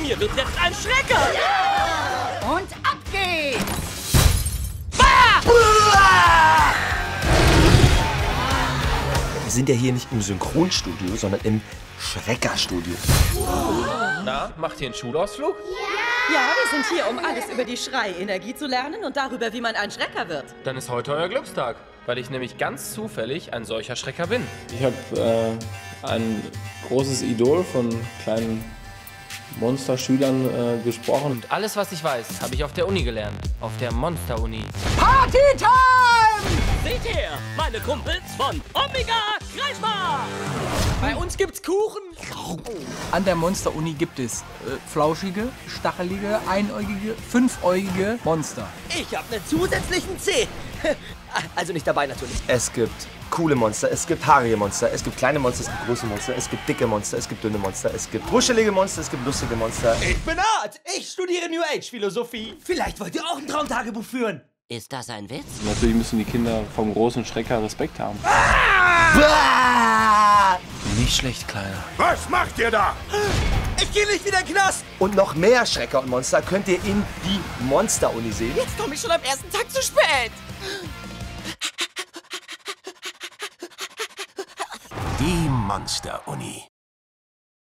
mir wird jetzt ein Schrecker! Und ab geht's! Wir sind ja hier nicht im Synchronstudio, sondern im Schreckerstudio. Na, macht ihr einen Schulausflug? Ja, wir sind hier, um alles über die Schreienergie zu lernen und darüber, wie man ein Schrecker wird. Dann ist heute euer Glückstag, weil ich nämlich ganz zufällig ein solcher Schrecker bin. Ich habe ein großes Idol von kleinen Monsterschülern gesprochen. Und alles, was ich weiß, habe ich auf der Uni gelernt. Auf der Monster-Uni. Party-Time! Seht her, meine Kumpels von Omega Kreisbar! Bei uns gibt's Kuchen. An der Monster-Uni gibt es flauschige, stachelige, einäugige, fünfäugige Monster. Ich habe einen zusätzlichen C. Also nicht dabei natürlich. Es gibt coole Monster, es gibt haarige Monster, es gibt kleine Monster, es gibt große Monster, es gibt dicke Monster, es gibt dünne Monster, es gibt wuschelige Monster, es gibt lustige Monster. Ich bin Art. Ich studiere New Age Philosophie. Vielleicht wollt ihr auch ein Traumtagebuch führen. Ist das ein Witz? Natürlich müssen die Kinder vom großen Schrecker Respekt haben. Nicht schlecht, Kleiner. Was macht ihr da? Ich gehe nicht wieder in den Knast. Und noch mehr Schrecker und Monster könnt ihr in die Monster-Uni sehen. Jetzt komme ich schon am ersten Tag zu spät. Die Monster-Uni.